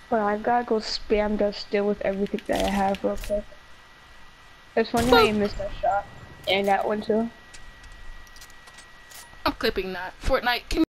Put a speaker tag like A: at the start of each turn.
A: But I gotta go spam that still with everything that I have real quick. It's funny how
B: Boop.
A: you missed that shot. And that one too.
B: I'm clipping that. Fortnite, can